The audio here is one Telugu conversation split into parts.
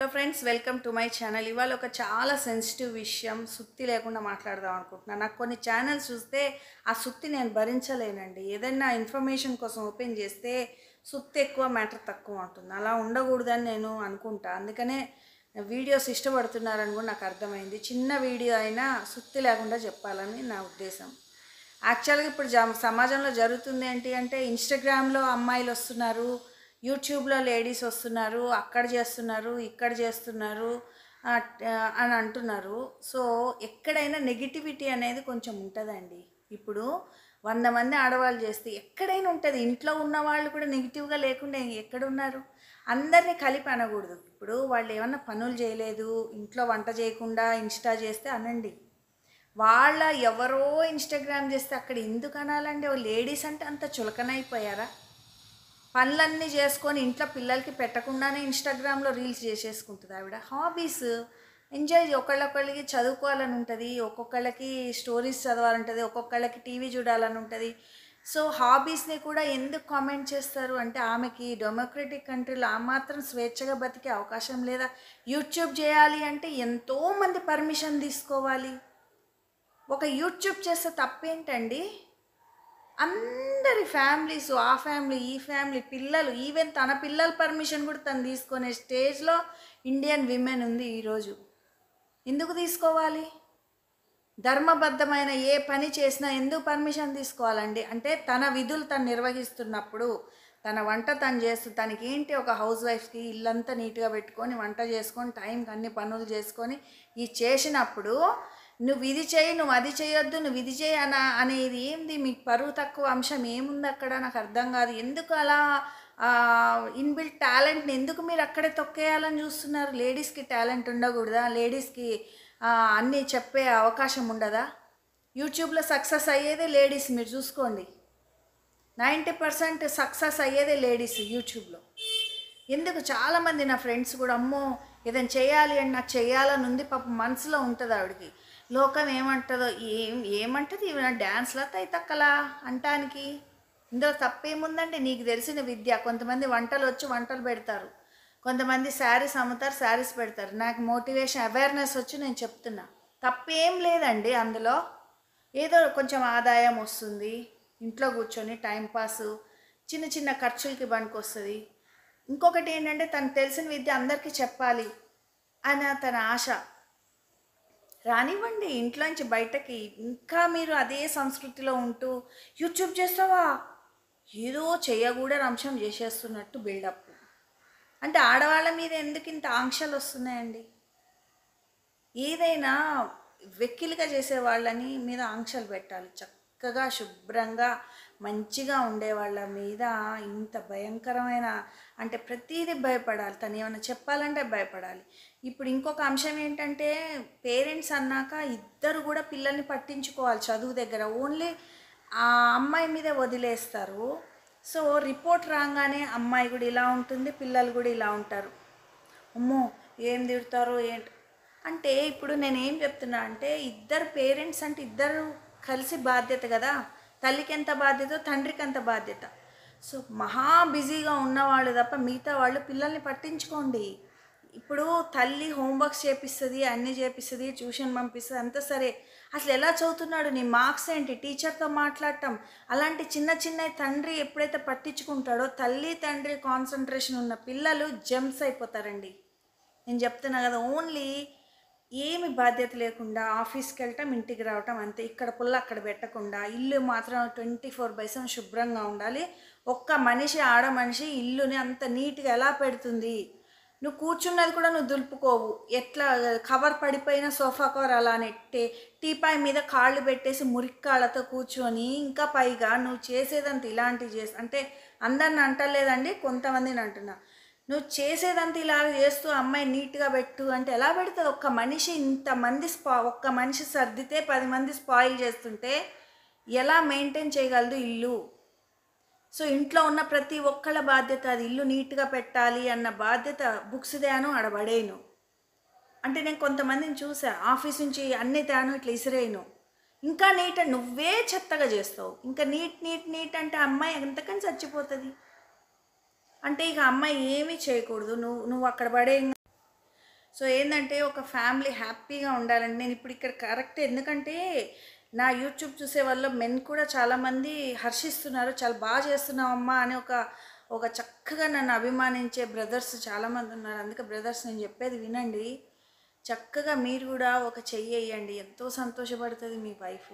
Hello friends, welcome to my channel. ఇవాళ ఒక చాలా సెన్సిటివ్ విషయం సుత్తి లేకుండా మాట్లాడదాం అనుకుంటున్నాను. నాకు కొన్ని ఛానల్స్ చూస్తే ఆ సుత్తి నేను భరించలేనండి. ఏదైనా ఇన్ఫర్మేషన్ కోసం ఓపెన్ చేస్తే సుత్తి ఎక్కువ, మ్యాటర్ తక్కువ ఉంటుంది. అలా ఉండకూడదని నేను అనుకుంటా. అందుకనే వీడియోస్ ఇష్టపడుతున్నారని కూడా నాకు అర్థమైంది. చిన్న వీడియో అయినా సుత్తి లేకుండా చెప్పాలని నా ఉద్దేశం. యాక్చువల్గా ఇప్పుడు సమాజంలో జరుగుతుంది ఏంటి అంటే, ఇన్స్టాగ్రామ్లో అమ్మాయిలు వస్తున్నారు, యూట్యూబ్లో లేడీస్ వస్తున్నారు, అక్కడ చేస్తున్నారు, ఇక్కడ చేస్తున్నారు అని అంటున్నారు. సో ఎక్కడైనా నెగిటివిటీ అనేది కొంచెం ఉంటుందండి. ఇప్పుడు 100 మంది ఆడవాళ్ళు చేస్తే ఎక్కడైనా ఉంటుంది. ఇంట్లో ఉన్న వాళ్ళు కూడా నెగిటివ్గా లేకుండా ఎక్కడున్నారు? అందరినీ కలిపి అనకూడదు. ఇప్పుడు వాళ్ళు ఏమన్నా పనులు చేయలేదు, ఇంట్లో వంట చేయకుండా ఇన్స్టా చేస్తే అనండి. వాళ్ళ ఎవరో ఇన్స్టాగ్రామ్ చేస్తే అక్కడ ఎందుకు అనాలండి? లేడీస్ అంటే అంత చులకనైపోయారా? పనులన్నీ చేసుకొని ఇంట్లో పిల్లలకి పెట్టకుండానే ఇన్స్టాగ్రామ్లో రీల్స్ చేసేసుకుంటుంది ఆవిడ. హాబీస్ ఎంజాయ్, ఒకళ్ళొకళ్ళకి చదువుకోవాలని ఉంటుంది, ఒక్కొక్కళ్ళకి స్టోరీస్ చదవాలంటుంది, ఒక్కొక్కళ్ళకి టీవీ చూడాలని ఉంటుంది. సో హాబీస్ని కూడా ఎందుకు కామెంట్ చేస్తారు అంటే, ఆమెకి డెమోక్రటిక్ కంట్రీలో ఆ మాత్రం స్వేచ్ఛగా బతికే అవకాశం లేదా? యూట్యూబ్ చేయాలి అంటే ఎంతోమంది పర్మిషన్ తీసుకోవాలి. ఒక యూట్యూబ్ చేస్తే తప్పేంటండి? అందరి ఫ్యామిలీస్, ఆ ఫ్యామిలీ, ఈ ఫ్యామిలీ, పిల్లలు, ఈవెన్ తన పిల్లల పర్మిషన్ కూడా తను తీసుకునే స్టేజ్లో ఇండియన్ విమెన్ ఉంది ఈరోజు. ఎందుకు తీసుకోవాలి? ధర్మబద్ధమైన ఏ పని చేసినా ఎందుకు పర్మిషన్ తీసుకోవాలండి? అంటే తన విధులు తను నిర్వహిస్తున్నప్పుడు, తన వంట తను చేస్తూ, తనకి ఏంటి, ఒక హౌస్ వైఫ్కి ఇల్లంతా నీట్గా పెట్టుకొని వంట చేసుకొని టైంకి అన్ని పనులు చేసుకొని ఈ చేసినప్పుడు నువ్వు ఇది చేయి, నువ్వు అది చేయొద్దు, నువ్వు ఇది చేయి అనేది ఏంది? మీకు పరువు తక్కువ అంశం ఏముంది అక్కడ? నాకు అర్థం కాదు. ఎందుకు అలా ఇన్బిల్ట్ టాలెంట్ని ఎందుకు మీరు అక్కడే తొక్కేయాలని చూస్తున్నారు? లేడీస్కి టాలెంట్ ఉండకూడదా? లేడీస్కి అన్నీ చెప్పే అవకాశం ఉండదా? యూట్యూబ్లో సక్సెస్ అయ్యేదే లేడీస్. మీరు చూసుకోండి, 90% సక్సెస్ అయ్యేదే లేడీస్ యూట్యూబ్లో. ఎందుకు? చాలామంది నా ఫ్రెండ్స్ కూడా, అమ్మో ఏదైనా చేయాలి అని నాకు చేయాలని ఉంది, పాపం మనసులో ఉంటుంది ఆవిడకి. లోకం ఏమంటుందో, ఏమంటుంది ఇవి డ్యాన్స్లా తైతక్కలా అంటానికి. ఇందులో తప్పేముందంటే, నీకు తెలిసిన విద్య. కొంతమంది వంటలు వచ్చి వంటలు పెడతారు, కొంతమంది శారీస్ అమ్ముతారు, శారీస్ పెడతారు. నాకు మోటివేషన్, అవేర్నెస్ వచ్చి నేను చెప్తున్నా. తప్పేం లేదండి అందులో. ఏదో కొంచెం ఆదాయం వస్తుంది, ఇంట్లో కూర్చొని టైంపాసు, చిన్న చిన్న ఖర్చులకి పనికొస్తుంది. ఇంకొకటి ఏంటంటే, తనకు తెలిసిన విద్య అందరికీ చెప్పాలి అని తన ఆశ. రానివ్వండి ఇంట్లోంచి బయటకి. ఇంకా మీరు అదే సంస్కృతిలో ఉంటూ యూట్యూబ్ చేస్తావా, ఏదో చేయకూడని అంశం చేసేస్తున్నట్టు బిల్డప్. అంటే ఆడవాళ్ళ మీద ఎందుకు ఇంత ఆంక్షలు వస్తున్నాయండి? ఏదైనా వెక్కిలిగా చేసే వాళ్ళని మీద ఆంక్షలు పెట్టాలి. చక్కగా శుభ్రంగా మంచిగా ఉండే వాళ్ళ మీద ఇంత భయంకరమైన, అంటే ప్రతిదీ భయపడాలి. తను ఏమైనా చెప్పాలంటే భయపడాలి. ఇప్పుడు ఇంకొక అంశం ఏంటంటే, పేరెంట్స్ అన్నాక ఇద్దరు కూడా పిల్లల్ని పట్టించుకోవాలి. చదువు దగ్గర ఓన్లీ ఆ అమ్మాయి మీదే వదిలేస్తారు. సో రిపోర్ట్ రాగానే అమ్మాయి కూడా ఇలా ఉంటుంది, పిల్లలు కూడా ఇలా ఉంటారు. అమ్మో ఏం తిడతారో ఏంటి అంటే, ఇప్పుడు నేనేం చెప్తున్నా అంటే, ఇద్దరు పేరెంట్స్ అంటే ఇద్దరు కలిసి బాధ్యత కదా. తల్లికి ఎంత బాధ్యత, తండ్రికి అంత బాధ్యత. సో మహా బిజీగా ఉన్నవాళ్ళు తప్ప మిగతా వాళ్ళు పిల్లల్ని పట్టించుకోండి. ఇప్పుడు తల్లి హోంవర్క్స్ చేపిస్తుంది, అన్నీ చేపిస్తుంది, ట్యూషన్ పంపిస్తుంది, అంతా సరే. అసలు ఎలా చదువుతున్నాడు, నీ మార్క్స్ ఏంటి, టీచర్తో మాట్లాడటం, అలాంటి చిన్న చిన్న తండ్రి ఎప్పుడైతే పట్టించుకుంటాడో, తల్లి తండ్రి కాన్సన్ట్రేషన్ ఉన్న పిల్లలు జంప్స్ అయిపోతారండి. నేను చెప్తున్నా కదా, ఓన్లీ ఏమి బాధ్యత లేకుండా ఆఫీస్కి వెళ్ళటం, ఇంటికి రావటం, అంతే. ఇక్కడ పుల్ల అక్కడ పెట్టకుండా, ఇల్లు మాత్రం 24/7 శుభ్రంగా ఉండాలి. ఒక్క మనిషి, ఆడ మనిషి ఇల్లుని అంత నీట్గా ఎలా పెడుతుంది? నువ్వు కూర్చున్నది కూడా నువ్వు దులుపుకోవు. ఎట్లా కవర్ పడిపోయిన సోఫా కవర్ అలా నెట్టే, టీపాయ్ మీద కాళ్ళు పెట్టేసి మురిక్కాళ్ళతో కూర్చొని, ఇంకా పైగా నువ్వు చేసేదంతా ఇలాంటివి అంటే అందరిని అంటలేదండి, కొంతమందిని అంటున్నా. నువ్వు చేసేదంతా ఇలా చేస్తూ అమ్మాయి నీట్గా పెట్టు అంటే ఎలా పెడుతుంది? ఒక్క మనిషి ఇంతమంది ఒక్క మనిషి సర్దితే 10 మంది స్పాయిల్ చేస్తుంటే ఎలా మెయింటైన్ చేయగలదు ఇల్లు? సో ఇంట్లో ఉన్న ప్రతి ఒక్కళ్ళ బాధ్యత అది. ఇల్లు నీట్గా పెట్టాలి అన్న బాధ్యత బుక్స్ తేను అడబడేను. అంటే నేను కొంతమందిని చూసా, ఆఫీస్ నుంచి అన్నీ తేను ఇట్లా ఇసిరేయను, ఇంకా నీట్ నువ్వే చెత్తగా చేస్తావు, ఇంకా నీట్ నీట్ నీట్ అంటే అమ్మాయి ఎంతకని చచ్చిపోతుంది. అంటే ఇక అమ్మాయి ఏమీ చేయకూడదు, నువ్వు అక్కడ పడే. సో ఏంటంటే ఒక ఫ్యామిలీ హ్యాపీగా ఉండాలండి. నేను ఇప్పుడు ఇక్కడ కరెక్ట్, ఎందుకంటే నా యూట్యూబ్ చూసే వాళ్ళు మెన్ కూడా చాలామంది హర్షిస్తున్నారు, చాలా బాగా చేస్తున్నావమ్మా అని ఒక చక్కగా నన్ను అభిమానించే బ్రదర్స్ చాలామంది ఉన్నారు. అందుకే బ్రదర్స్ నేను చెప్పేది వినండి. చక్కగా మీరు కూడా ఒక చెయ్యి వేయండి, ఎంతో సంతోషపడుతుంది మీ వైఫ్.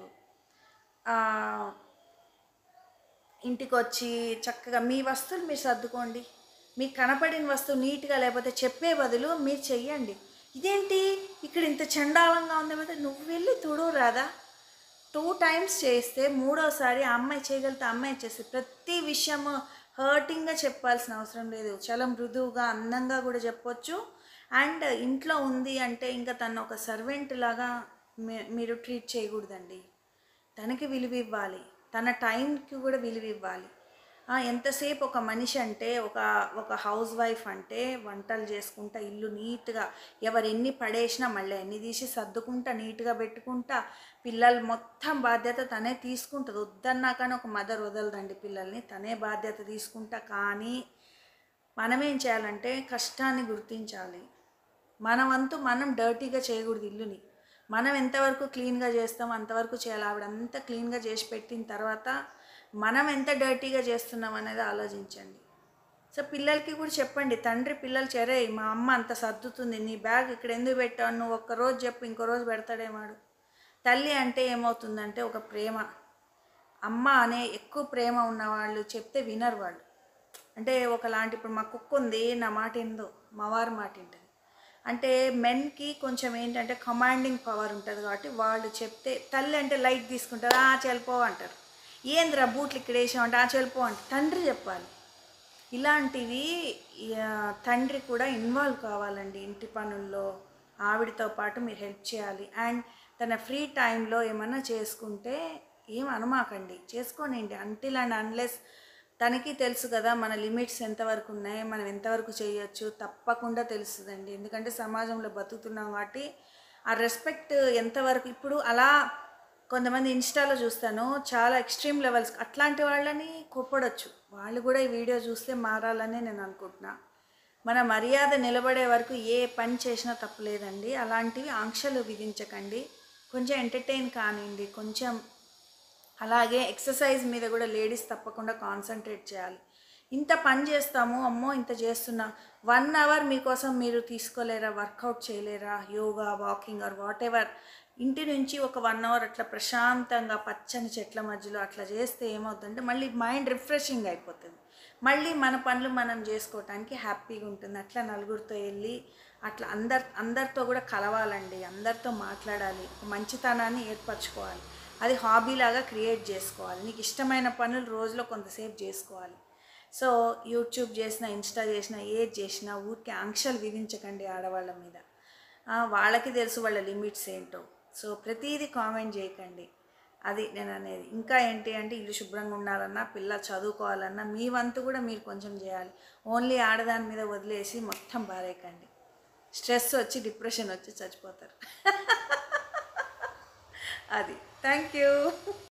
ఇంటికి వచ్చి చక్కగా మీ వస్తువులు మీరు సర్దుకోండి. మీకు కనపడిన వస్తువు నీట్గా లేకపోతే చెప్పే బదులు మీరు చెయ్యండి. ఇదేంటి ఇక్కడ ఇంత చండాలంగా ఉంది కదా, నువ్వు వెళ్ళి తుడు రాదా? 2 టైమ్స్ చేస్తే మూడోసారి ఆ అమ్మాయి చేయగలిగితే అమ్మాయి చేస్తే, ప్రతి విషయము హర్టింగ్గా చెప్పాల్సిన అవసరం లేదు. చాలా మృదువుగా అందంగా కూడా చెప్పొచ్చు. అండ్ ఇంట్లో ఉంది అంటే ఇంకా తను ఒక సర్వెంట్ లాగా మీరు ట్రీట్ చేయకూడదండి. తనకి విలువ ఇవ్వాలి, తన టైంకి కూడా విలువ ఇవ్వాలి. ఎంతసేపు ఒక మనిషి అంటే ఒక హౌస్ వైఫ్ అంటే వంటలు చేసుకుంటా, ఇల్లు నీట్గా, ఎవరు ఎన్ని పడేసినా మళ్ళీ అన్ని తీసి సర్దుకుంటా, నీట్గా పెట్టుకుంటా, పిల్లలు మొత్తం బాధ్యత తనే తీసుకుంటుంది. వద్దన్నా కానీ ఒక మదర్ వదలదండి పిల్లల్ని, తనే బాధ్యత తీసుకుంటా. కానీ మనమేం చేయాలంటే కష్టాన్ని గుర్తించాలి. మన వంతు మనం డర్టీగా చేయకూడదు ఇల్లుని. మనం ఎంతవరకు క్లీన్గా చేస్తామో అంతవరకు చేయాలి. ఆవిడ అంతా క్లీన్గా చేసి పెట్టిన తర్వాత మనం ఎంత డర్టీగా చేస్తున్నాం అనేది ఆలోచించండి. సో పిల్లలకి కూడా చెప్పండి, తండ్రి పిల్లలు చెరే మా అమ్మ అంత సర్దుతుంది, నీ బ్యాగ్ ఇక్కడ ఎందుకు పెట్టావు, నువ్వు ఒక్కరోజు చెప్పు ఇంకో రోజు పెడతాడేమాడు. తల్లి అంటే ఏమవుతుందంటే ఒక ప్రేమ. అమ్మ అనే ఎక్కువ ప్రేమ ఉన్నవాళ్ళు చెప్తే వినరు వాళ్ళు. అంటే ఒకలాంటి, ఇప్పుడు మా కుక్క ఉంది, నా మాట ఏందో మా వారి మాట ఏంటది అంటే, మెన్కి కొంచెం ఏంటంటే కమాండింగ్ పవర్ ఉంటుంది కాబట్టి వాళ్ళు చెప్తే, తల్లి అంటే లైట్ తీసుకుంటారు, చెల్పో అంటారు. ఏంద్రా బూట్లు ఇక్కడ వేసామంటే చెల్పో అంటారు. తండ్రి చెప్పాలి. ఇలాంటివి తండ్రి కూడా ఇన్వాల్వ్ కావాలండి ఇంటి పనుల్లో. ఆవిడతో పాటు మీరు హెల్ప్ చేయాలి. అండ్ తన ఫ్రీ టైంలో ఏమన్నా చేసుకుంటే ఏం అనమాకండి, చేసుకోనండి. అంటిల్ అండ్ అన్లెస్ తనకి తెలుసు కదా మన లిమిట్స్ ఎంతవరకు ఉన్నాయి, మనం ఎంతవరకు చేయొచ్చు, తప్పకుండా తెలుస్తుందండి. ఎందుకంటే సమాజంలో బతుకుతున్నాం కాబట్టి ఆ రెస్పెక్ట్ ఎంతవరకు. ఇప్పుడు అలా కొంతమంది ఇన్స్టాలో చూస్తాను, చాలా ఎక్స్ట్రీమ్ లెవెల్స్, అట్లాంటి వాళ్ళని కోప్పడొచ్చు. వాళ్ళు కూడా ఈ వీడియో చూస్తే మారాలని నేను అనుకుంటున్నా. మన మర్యాద నిలబడే వరకు ఏ పని చేసినా తప్పులేదండి. అలాంటివి ఆంక్షలు విధించకండి. కొంచెం ఎంటర్టైన్ కానివ్వండి. కొంచెం అలాగే ఎక్సర్సైజ్ మీద కూడా లేడీస్ తప్పకుండా కాన్సన్ట్రేట్ చేయాలి. ఇంత పని చేస్తాము, అమ్మో ఇంత చేస్తున్నా, 1 అవర్ మీకోసం మీరు తీసుకోలేరా, వర్కౌట్ చేయలేరా, yoga, walking or whatever. ఇంటి నుంచి ఒక 1 అవర్ అట్లా ప్రశాంతంగా పచ్చని చెట్ల మధ్యలో అట్లా చేస్తే ఏమవుతుందంటే మళ్ళీ మైండ్ రిఫ్రెషింగ్ అయిపోతుంది. మళ్ళీ మన పనులు మనం చేసుకోవటానికి హ్యాపీగా ఉంటుంది. అట్లా నలుగురితో వెళ్ళి అట్లా అందరితో కూడా కలవాలండి, అందరితో మాట్లాడాలి, మంచితనాన్ని ఏర్పరచుకోవాలి. అది హాబీలాగా క్రియేట్ చేసుకోవాలి. నీకు ఇష్టమైన పనులు రోజులో కొంతసేపు చేసుకోవాలి. సో యూట్యూబ్ చేసినా, ఇన్స్టా చేసినా, ఏది చేసినా ఊరికే ఆంక్షలు విధించకండి ఆడవాళ్ళ మీద. వాళ్ళకి తెలుసు వాళ్ళ లిమిట్స్ ఏంటో. సో ప్రతిదీ కామెంట్ చేయకండి, అది నేను అనేది. ఇంకా ఏంటి అంటే ఇల్లు శుభ్రంగా ఉండాలన్నా, పిల్లలు చదువుకోవాలన్నా మీ వంతు కూడా మీరు కొంచెం చేయాలి. ఓన్లీ ఆడదాని మీద వదిలేసి మొత్తం బారేయకండి. స్ట్రెస్ వచ్చి డిప్రెషన్ వచ్చి చచ్చిపోతారు. అది. Thank you.